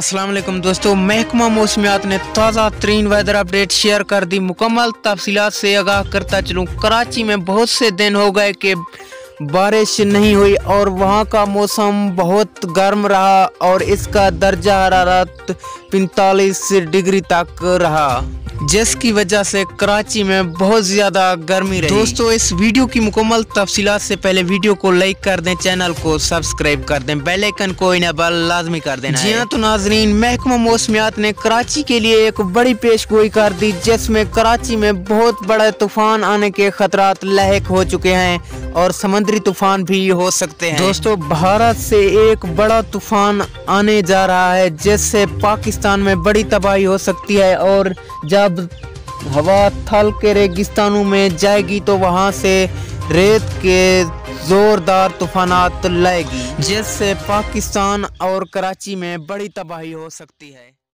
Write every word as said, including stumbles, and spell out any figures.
अस्सलाम वालेकुम दोस्तों, महकमा मौसमियात ने ताज़ा तरीन वेदर अपडेट शेयर कर दी। मुकम्मल तफसीलात से आगाह करता चलूँ। कराची में बहुत से दिन हो गए कि बारिश नहीं हुई और वहाँ का मौसम बहुत गर्म रहा और इसका दर्जा हरारत पैंतालीस डिग्री तक रहा, जिसकी वजह से कराची में बहुत ज़्यादा गर्मी रही। दोस्तों, इस वीडियो की मुकम्मल तफसीलात से पहले वीडियो को लाइक कर दें, चैनल को सब्सक्राइब कर दें, बेल आइकन को इनेबल लाजमी कर देना। जी हाँ तो नाजरीन, महकमा मौसमियात ने कराची के लिए एक बड़ी पेशगोई कर दी, जिसमें कराची में बहुत बड़ा तूफान आने के खतरात लाहिक हो चुके हैं और समुद्री तूफान भी हो सकते हैं। दोस्तों, भारत से एक बड़ा तूफान आने जा रहा है, जिससे पाकिस्तान में बड़ी तबाही हो सकती है और जब हवा थल के रेगिस्तानों में जाएगी तो वहां से रेत के जोरदार तूफानात लाएगी, जिससे पाकिस्तान और कराची में बड़ी तबाही हो सकती है।